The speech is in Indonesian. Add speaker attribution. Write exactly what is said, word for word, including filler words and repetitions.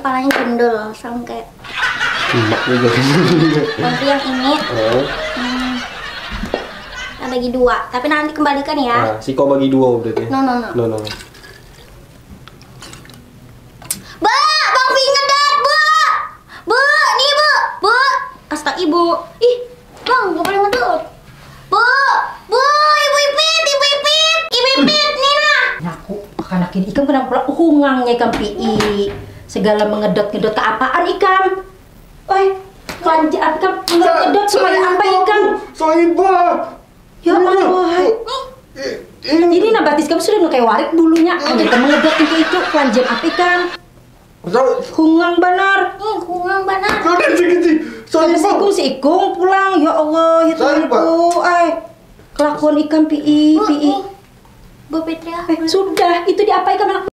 Speaker 1: kepalanya gendol sama kayak
Speaker 2: Mak juga.
Speaker 1: nanti yang ini
Speaker 2: Oh.
Speaker 1: hmm, kita bagi dua, tapi nanti kembalikan ya.
Speaker 2: Nah, si kau bagi dua berarti.
Speaker 1: No no no.
Speaker 2: No no.
Speaker 1: Bu, Bang Pi ngedat, Bu. Bu, nih Bu. Bu. Astaga Ibu. Ih, Bang, gak boleh ngedut. Bu, Bu, Ibu Ipit, Ibu Ipit, Ibu Ipit, Nina.
Speaker 3: Aku anak ini ikam kenapa pula hungangnya ikam pi segala mengedot-ngedot ke apaan ikam? Oi, kelanjaan ikam mengedot supaya apa ikam?
Speaker 2: Soibah.
Speaker 3: Ya Allah. Ini nabatis kamu sudah kayak warik bulunya. Hanya kamu mengedot itu itu kelanjaan apa ikam? Hungang benar.
Speaker 1: Ih, kurang benar.
Speaker 2: Kau dari sekecil.
Speaker 3: Kalau si ikung si ikung pulang ya Allah ya Tuhanku. Ay, kelakuan ikan pi pi.
Speaker 1: Bu Fitria.
Speaker 3: Eh, sudah itu diapain kamu?